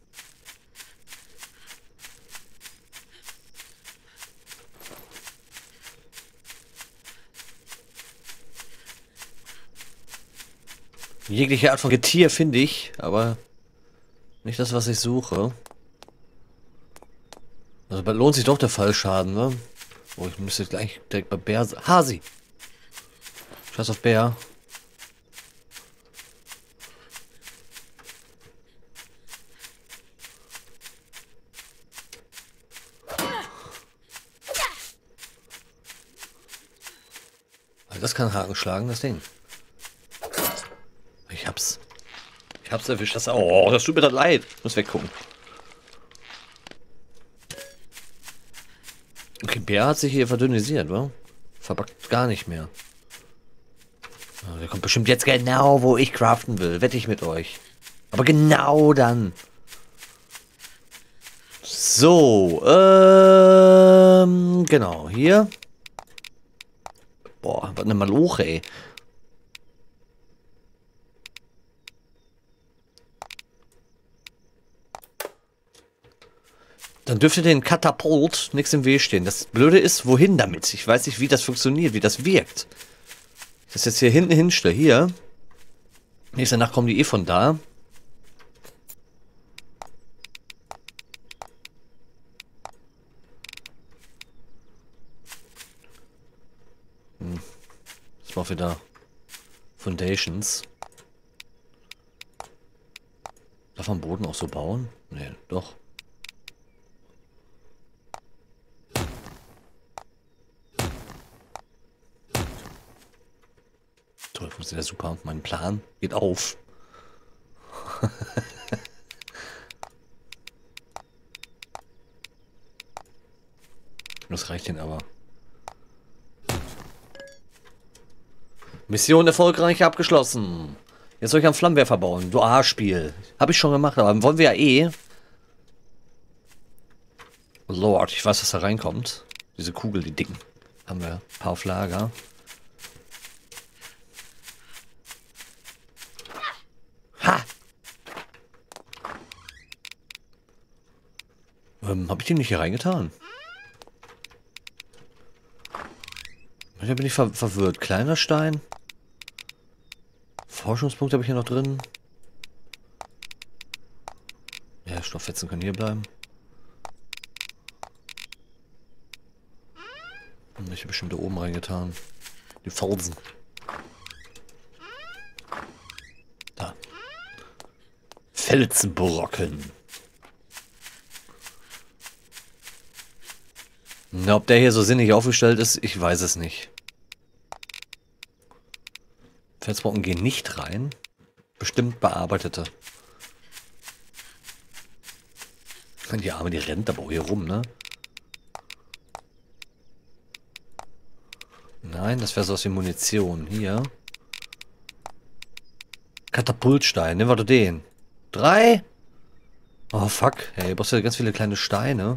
Jegliche Art von Getier finde ich, aber nicht das, was ich suche. Also lohnt sich doch der Fallschaden, ne? Oh, ich müsste gleich direkt bei Bär... Hasi! Scheiß auf Bär. Das kann Haken schlagen, das Ding. Ich hab's. Ich hab's erwischt. Das, oh, das tut mir das leid. Ich muss weggucken. Okay, Bär hat sich hier verdünnisiert, wa? Verbackt gar nicht mehr. Oh, der kommt bestimmt jetzt genau, wo ich craften will. Wette ich mit euch. Aber genau dann. So, ähm, genau, hier. Boah, was eine Maloche, ey. Dann dürfte den Katapult nichts im Weg stehen. Das Blöde ist, wohin damit? Ich weiß nicht, wie das funktioniert, wie das wirkt. Ich das jetzt hier hinten hinstelle. Hier. Nächste Nacht kommen die eh von da. Hm. Das war wieder Foundations. Darf man Boden auch so bauen? Nee, doch. Toll, funktioniert super. Mein Plan geht auf. Das reicht denn aber. Mission erfolgreich abgeschlossen. Jetzt soll ich einen Flammenwerfer bauen. Du A-Spiel. Habe ich schon gemacht, aber wollen wir ja eh. Lord, ich weiß, was da reinkommt. Diese Kugel, die dicken. Haben wir ein paar auf Lager. Ha! Ähm, habe ich die nicht hier reingetan? Da bin ich ver verwirrt. Kleiner Stein. Forschungspunkt habe ich hier noch drin. Ja, Stofffetzen können hier bleiben. Und ich habe bestimmt da oben reingetan. Die Felsen. Da. Felsbrocken. Na, ob der hier so sinnig aufgestellt ist, ich weiß es nicht. Felsbrocken gehen nicht rein. Bestimmt bearbeitete. Die Arme, die rennt aber auch hier rum, ne? Nein, das wäre sowas wie Munition. Hier. Katapultstein, nehmen wir doch den. Drei? Oh, fuck. Hey, du brauchst ja ganz viele kleine Steine.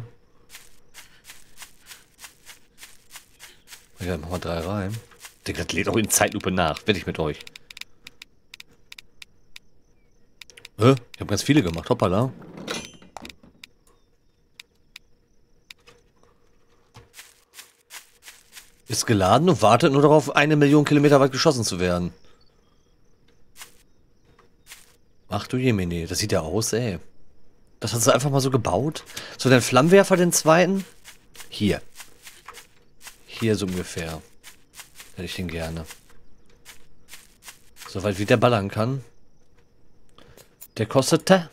Ja, machen wir drei rein. Digga, das lädt auch in Zeitlupe nach. Wette ich mit euch. Hä? Ich habe ganz viele gemacht. Hoppala. Ist geladen und wartet nur darauf, eine Million Kilometer weit geschossen zu werden. Ach du Jemine, das sieht ja aus, ey. Das hast du einfach mal so gebaut. So, dein Flammenwerfer, den zweiten? Hier. Hier so ungefähr. Hätte ich den gerne. Soweit wie der ballern kann. Der kostete.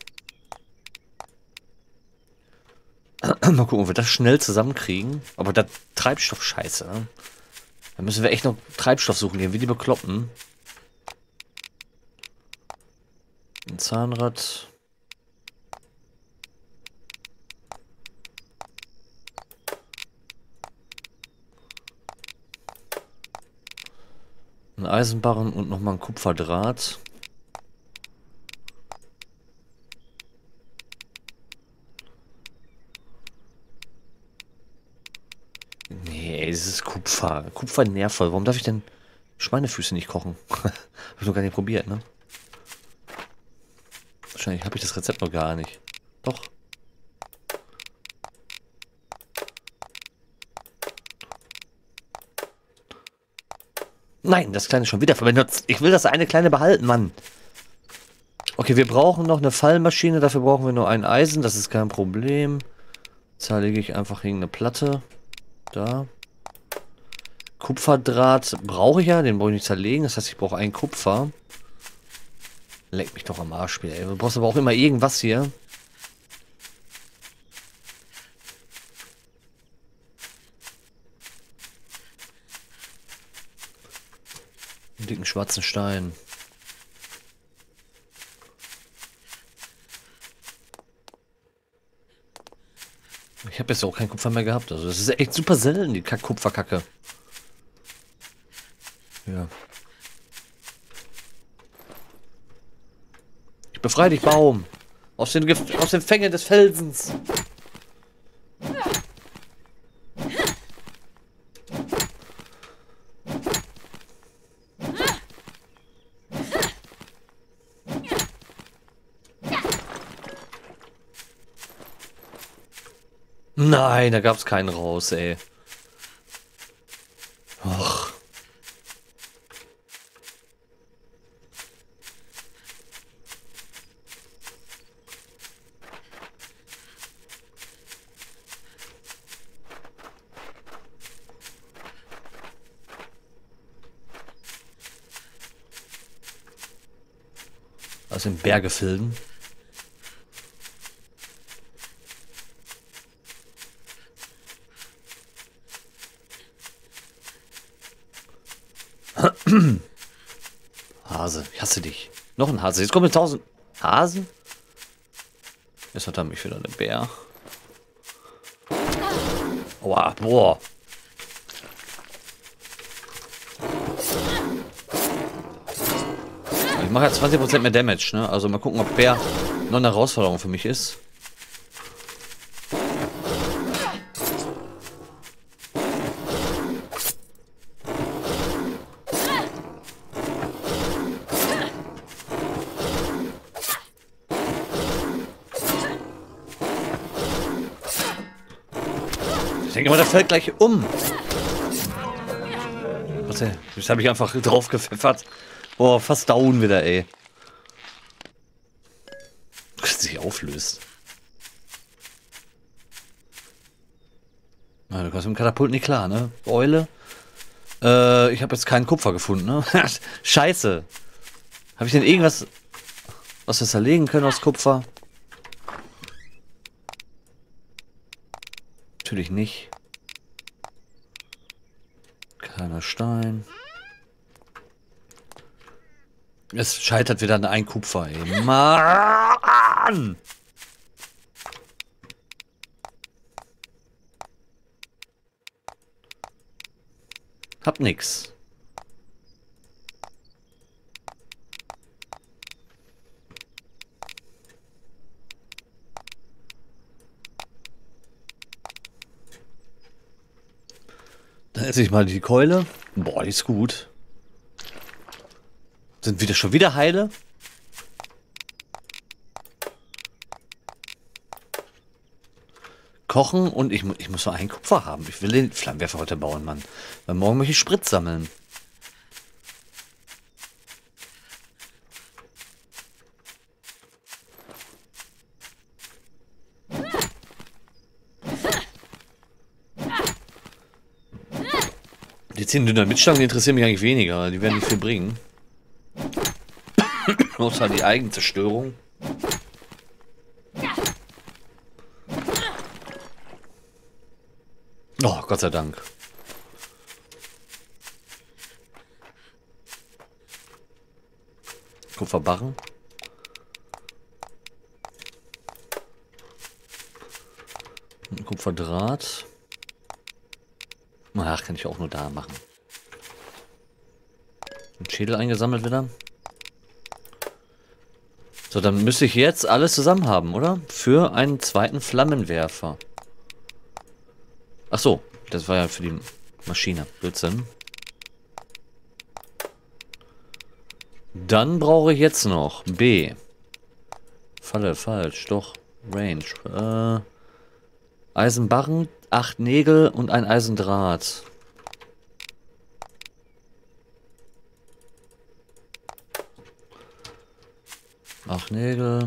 Mal gucken, ob wir das schnell zusammenkriegen. Aber das Treibstoff scheiße. Ne? Da müssen wir echt noch Treibstoff suchen gehen, wie die Bekloppten. Ein Zahnrad. Ein Eisenbarren und nochmal ein Kupferdraht. Nee, es ist Kupfer. Kupfer nervt voll. Warum darf ich denn Schweinefüße nicht kochen? Hab ich noch gar nicht probiert, ne? Wahrscheinlich habe ich das Rezept noch gar nicht. Doch. Nein, das kleine schon wieder verwendet. Ich will das eine kleine behalten, Mann. Okay, wir brauchen noch eine Fallmaschine. Dafür brauchen wir nur ein Eisen. Das ist kein Problem. Zerlege ich einfach gegen eine Platte. Da. Kupferdraht brauche ich ja. Den brauche ich nicht zerlegen. Das heißt, ich brauche einen Kupfer. Leck mich doch am Arsch, ey. Du brauchst aber auch immer irgendwas hier. Einen dicken schwarzen Stein. Ich habe jetzt auch kein Kupfer mehr gehabt. Also das ist echt super selten, die Kack Kupferkacke. Ja. Ich befreie dich, Baum. Aus den, Gef aus den Fängen des Felsens. Nein, da gab's keinen raus, ey. Och. Aus den Bergefilden. Hase, ich hasse dich. Noch ein Hase. Jetzt kommen tausend Hasen. Jetzt hat er mich wieder eine Bär. Aua, boah. Ich mache jetzt zwanzig Prozent mehr Damage, ne? Also mal gucken, ob Bär noch eine Herausforderung für mich ist. Ich denke mal, der fällt gleich um. Warte, jetzt habe ich einfach drauf gepfeffert. Boah, fast down wieder, ey. Das sich auflöst. Na, du kommst mit dem Katapult nicht klar, ne? Eule. Äh, ich habe jetzt keinen Kupfer gefunden, ne? Scheiße. Habe ich denn irgendwas, was wir zerlegen können aus Kupfer? Natürlich nicht. Kleiner Stein. Es scheitert wieder an ein Kupfer, ey. Mann! Hab nix. Dann esse ich mal die Keule. Boah, die ist gut. Sind wir schon wieder heile? Kochen und ich, ich muss noch einen Kupfer haben. Ich will den Flammenwerfer heute bauen, Mann. Weil morgen möchte ich Sprit sammeln. Die zehn Dynamitstangen interessieren mich eigentlich weniger. Die werden nicht viel bringen. Außer die Eigenzerstörung. Oh, Gott sei Dank. Kupferbarren. Ein Kupferdraht. Ach, kann ich auch nur da machen. Ein Schädel eingesammelt wieder. So, dann müsste ich jetzt alles zusammen haben, oder? Für einen zweiten Flammenwerfer. Ach so, das war ja für die Maschine. Blödsinn. Dann brauche ich jetzt noch B. Falle, falsch, doch. Range. Äh, Eisenbarren, acht Nägel und ein Eisendraht. Acht Nägel.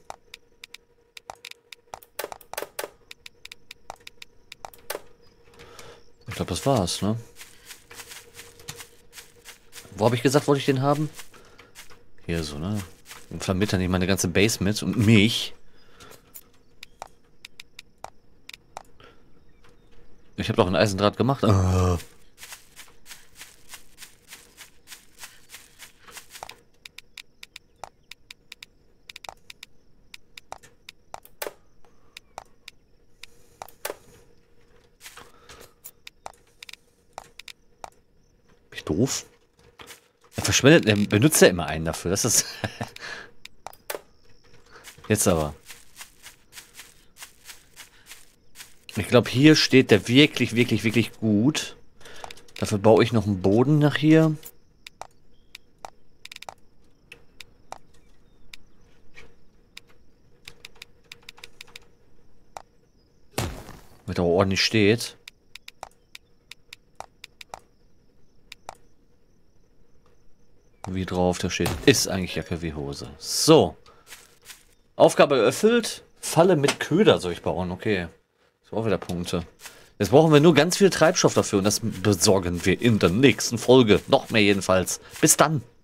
Ich glaube, das war's, ne? Wo habe ich gesagt, wollte ich den haben? Hier so, ne? Und vermittern die meine ganze Base mit und mich. Ich habe doch ein Eisendraht gemacht. Uh. Bin ich doof? verschwendet, er benutzt ja immer einen dafür. Das ist... Jetzt aber. Ich glaube, hier steht der wirklich, wirklich, wirklich gut. Dafür baue ich noch einen Boden nach hier. Damit er auch ordentlich steht. Wie drauf da steht, ist eigentlich Jacke wie Hose. So. Aufgabe erfüllt. Falle mit Köder soll ich bauen. Okay. So, auch wieder Punkte. Jetzt brauchen wir nur ganz viel Treibstoff dafür und das besorgen wir in der nächsten Folge. Noch mehr jedenfalls. Bis dann.